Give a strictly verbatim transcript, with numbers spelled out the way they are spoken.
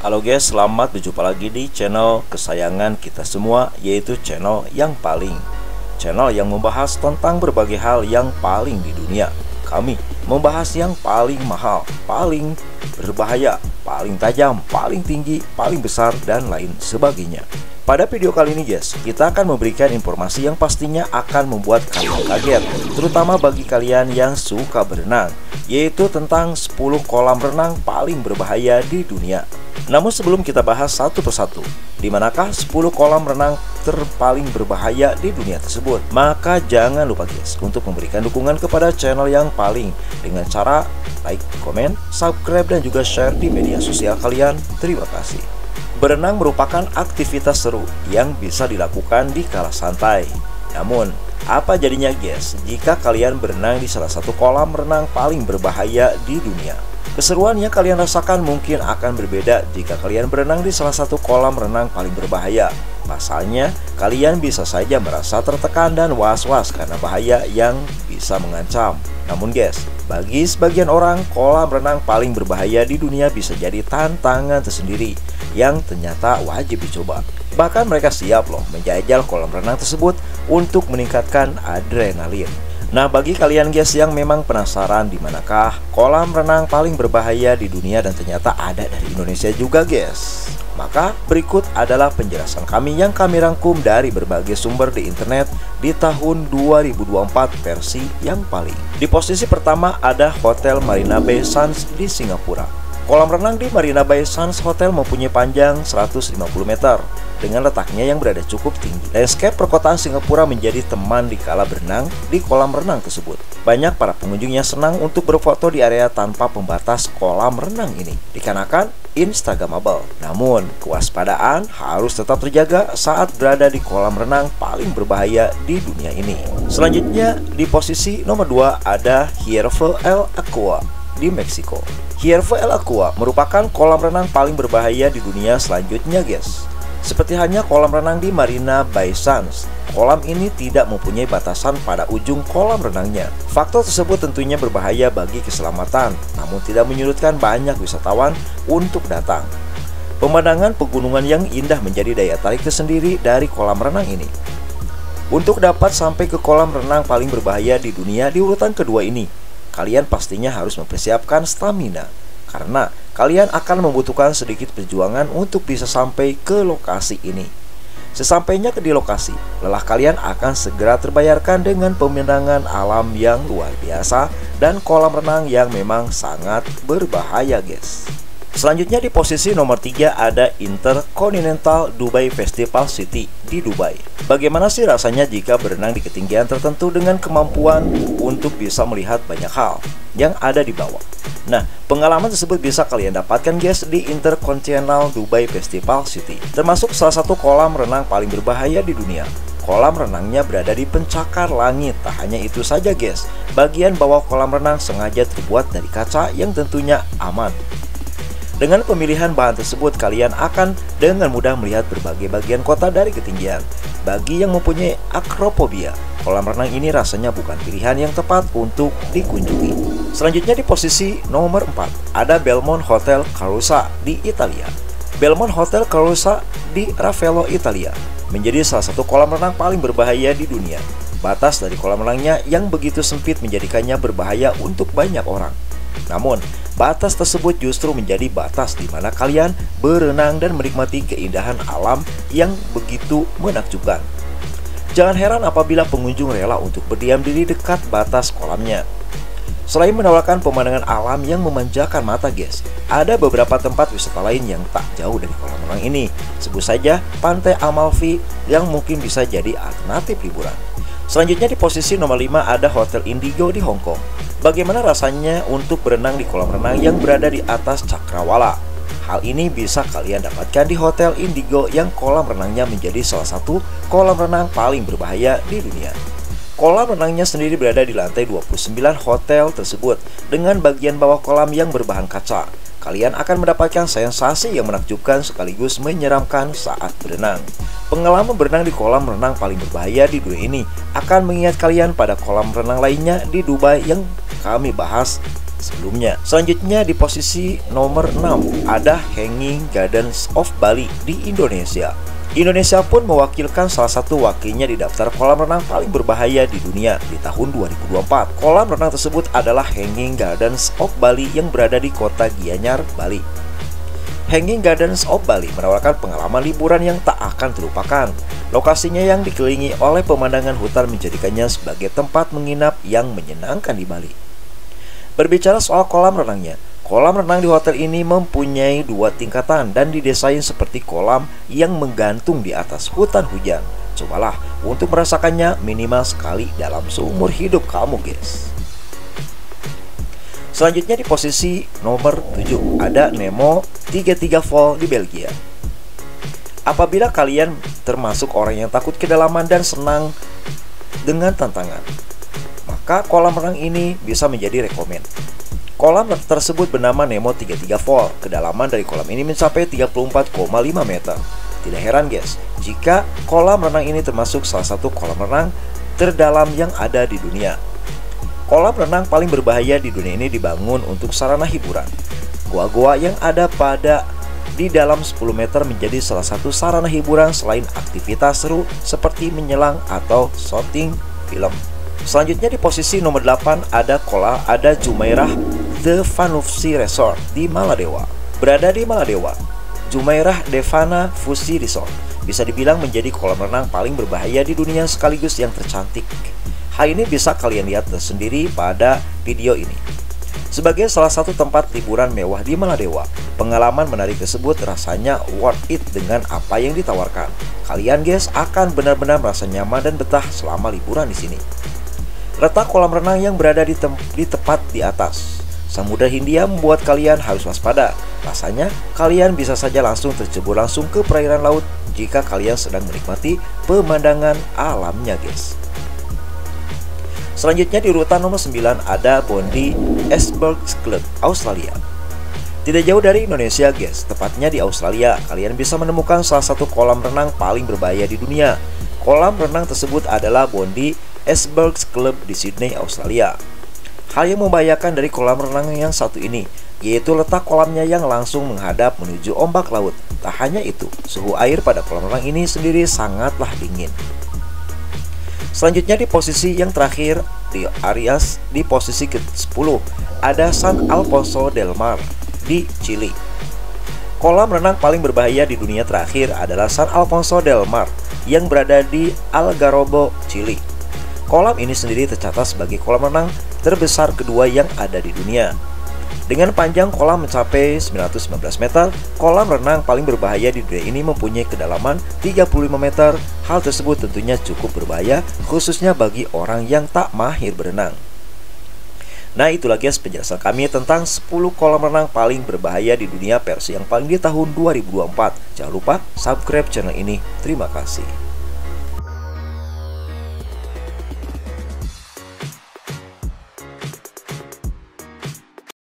Halo guys, selamat berjumpa lagi di channel kesayangan kita semua, yaitu channel yang paling Channel yang membahas tentang berbagai hal yang paling di dunia. Kami membahas yang paling mahal, paling berbahaya, paling tajam, paling tinggi, paling besar, dan lain sebagainya. Pada video kali ini guys, kita akan memberikan informasi yang pastinya akan membuat kalian kaget, terutama bagi kalian yang suka berenang, yaitu tentang sepuluh kolam renang paling berbahaya di dunia. Namun sebelum kita bahas satu persatu, di manakah sepuluh kolam renang terpaling berbahaya di dunia tersebut, maka jangan lupa guys untuk memberikan dukungan kepada channel yang paling dengan cara like, komen, subscribe, dan juga share di media sosial kalian. Terima kasih. Berenang merupakan aktivitas seru yang bisa dilakukan di kala santai. Namun, apa jadinya guys jika kalian berenang di salah satu kolam renang paling berbahaya di dunia? Keseruan yang kalian rasakan mungkin akan berbeda jika kalian berenang di salah satu kolam renang paling berbahaya. Pasalnya, kalian bisa saja merasa tertekan dan was-was karena bahaya yang bisa mengancam. Namun guys, bagi sebagian orang, kolam renang paling berbahaya di dunia bisa jadi tantangan tersendiri yang ternyata wajib dicoba. Bahkan mereka siap loh menjajal kolam renang tersebut untuk meningkatkan adrenalin. Nah, bagi kalian guys yang memang penasaran di manakah kolam renang paling berbahaya di dunia dan ternyata ada dari Indonesia juga guys, maka berikut adalah penjelasan kami yang kami rangkum dari berbagai sumber di internet di tahun dua ribu dua puluh empat versi yang paling. Di posisi pertama ada Hotel Marina Bay Sands di Singapura. Kolam renang di Marina Bay Sands Hotel mempunyai panjang seratus lima puluh meter dengan letaknya yang berada cukup tinggi. Landscape perkotaan Singapura menjadi teman di kala berenang di kolam renang tersebut. Banyak para pengunjung yang senang untuk berfoto di area tanpa pembatas kolam renang ini, dikarenakan instagramable. Namun, kewaspadaan harus tetap terjaga saat berada di kolam renang paling berbahaya di dunia ini. Selanjutnya, di posisi nomor dua ada Hierve El Aqua di Meksiko. Hierve El Aqua merupakan kolam renang paling berbahaya di dunia selanjutnya guys. Seperti halnya kolam renang di Marina Bay Sands, kolam ini tidak mempunyai batasan pada ujung kolam renangnya. Faktor tersebut tentunya berbahaya bagi keselamatan, namun tidak menyurutkan banyak wisatawan untuk datang. Pemandangan pegunungan yang indah menjadi daya tarik tersendiri dari kolam renang ini. Untuk dapat sampai ke kolam renang paling berbahaya di dunia di urutan kedua ini, kalian pastinya harus mempersiapkan stamina, karena kalian akan membutuhkan sedikit perjuangan untuk bisa sampai ke lokasi ini. Sesampainya ke di lokasi, lelah kalian akan segera terbayarkan dengan pemandangan alam yang luar biasa dan kolam renang yang memang sangat berbahaya guys. Selanjutnya di posisi nomor tiga ada Intercontinental Dubai Festival City di Dubai. Bagaimana sih rasanya jika berenang di ketinggian tertentu dengan kemampuan untuk bisa melihat banyak hal yang ada di bawah? Nah, pengalaman tersebut bisa kalian dapatkan guys di Intercontinental Dubai Festival City, termasuk salah satu kolam renang paling berbahaya di dunia. Kolam renangnya berada di pencakar langit. Tak hanya itu saja guys, bagian bawah kolam renang sengaja terbuat dari kaca yang tentunya aman. Dengan pemilihan bahan tersebut, kalian akan dengan mudah melihat berbagai bagian kota dari ketinggian. Bagi yang mempunyai acrophobia, kolam renang ini rasanya bukan pilihan yang tepat untuk dikunjungi. Selanjutnya di posisi nomor empat ada Belmont Hotel Carusa di Italia. Belmont Hotel Carusa di Ravello, Italia menjadi salah satu kolam renang paling berbahaya di dunia. Batas dari kolam renangnya yang begitu sempit menjadikannya berbahaya untuk banyak orang. Namun, batas tersebut justru menjadi batas di mana kalian berenang dan menikmati keindahan alam yang begitu menakjubkan. Jangan heran apabila pengunjung rela untuk berdiam diri dekat batas kolamnya. Selain menawarkan pemandangan alam yang memanjakan mata guys, ada beberapa tempat wisata lain yang tak jauh dari kolam renang ini. Sebut saja Pantai Amalfi yang mungkin bisa jadi alternatif liburan. Selanjutnya di posisi nomor lima ada Hotel Indigo di Hong Kong. Bagaimana rasanya untuk berenang di kolam renang yang berada di atas cakrawala? Hal ini bisa kalian dapatkan di Hotel Indigo yang kolam renangnya menjadi salah satu kolam renang paling berbahaya di dunia. Kolam renangnya sendiri berada di lantai dua puluh sembilan hotel tersebut dengan bagian bawah kolam yang berbahan kaca. Kalian akan mendapatkan sensasi yang menakjubkan sekaligus menyeramkan saat berenang. Pengalaman berenang di kolam renang paling berbahaya di dunia ini akan mengingat kalian pada kolam renang lainnya di Dubai yang kami bahas sebelumnya. Selanjutnya di posisi nomor enam ada Hanging Gardens of Bali di Indonesia. Indonesia pun mewakilkan salah satu wakilnya di daftar kolam renang paling berbahaya di dunia di tahun dua ribu dua puluh empat. Kolam renang tersebut adalah Hanging Gardens of Bali yang berada di kota Gianyar, Bali. Hanging Gardens of Bali menawarkan pengalaman liburan yang tak akan terlupakan. Lokasinya yang dikelilingi oleh pemandangan hutan menjadikannya sebagai tempat menginap yang menyenangkan di Bali. Berbicara soal kolam renangnya, kolam renang di hotel ini mempunyai dua tingkatan dan didesain seperti kolam yang menggantung di atas hutan hujan. Cobalah untuk merasakannya minimal sekali dalam seumur hidup kamu, guys. Selanjutnya di posisi nomor tujuh ada Nemo tiga puluh tiga Fall di Belgia. Apabila kalian termasuk orang yang takut kedalaman dan senang dengan tantangan, maka kolam renang ini bisa menjadi rekomen. Kolam tersebut bernama Nemo tiga puluh tiga Fall. Kedalaman dari kolam ini mencapai tiga puluh empat koma lima meter. Tidak heran guys, jika kolam renang ini termasuk salah satu kolam renang terdalam yang ada di dunia. Kolam renang paling berbahaya di dunia ini dibangun untuk sarana hiburan. Goa-goa yang ada pada di dalam sepuluh meter menjadi salah satu sarana hiburan selain aktivitas seru seperti menyelam atau syuting film. Selanjutnya di posisi nomor delapan ada kolam ada Jumeirah The Vanufsi Resort di Maladewa. Berada di Maladewa, Jumeirah The Vanufsi Resort bisa dibilang menjadi kolam renang paling berbahaya di dunia sekaligus yang tercantik. Hal ini bisa kalian lihat sendiri pada video ini. Sebagai salah satu tempat liburan mewah di Maladewa, pengalaman menarik tersebut rasanya worth it dengan apa yang ditawarkan. Kalian guys akan benar-benar merasa nyaman dan betah selama liburan di sini. Letak kolam renang yang berada di, di tepat di atas Samudra Hindia membuat kalian harus waspada. Rasanya kalian bisa saja langsung tercebur langsung ke perairan laut jika kalian sedang menikmati pemandangan alamnya guys. Selanjutnya di urutan nomor sembilan ada Bondi Icebergs Club, Australia. Tidak jauh dari Indonesia guys, tepatnya di Australia, kalian bisa menemukan salah satu kolam renang paling berbahaya di dunia. Kolam renang tersebut adalah Bondi Icebergs Club di Sydney, Australia. Hal yang membahayakan dari kolam renang yang satu ini, yaitu letak kolamnya yang langsung menghadap menuju ombak laut. Tak hanya itu, suhu air pada kolam renang ini sendiri sangatlah dingin. Selanjutnya di posisi yang terakhir di Arias di posisi ke sepuluh ada San Alfonso del Mar di Chili. Kolam renang paling berbahaya di dunia terakhir adalah San Alfonso del Mar yang berada di Algarrobo, Chili. Kolam ini sendiri tercatat sebagai kolam renang terbesar kedua yang ada di dunia. Dengan panjang kolam mencapai sembilan ratus sembilan belas meter, kolam renang paling berbahaya di dunia ini mempunyai kedalaman tiga puluh lima meter. Hal tersebut tentunya cukup berbahaya, khususnya bagi orang yang tak mahir berenang. Nah, itulah guys penjelasan kami tentang sepuluh kolam renang paling berbahaya di dunia versi yang paling di tahun dua ribu dua puluh empat. Jangan lupa subscribe channel ini. Terima kasih.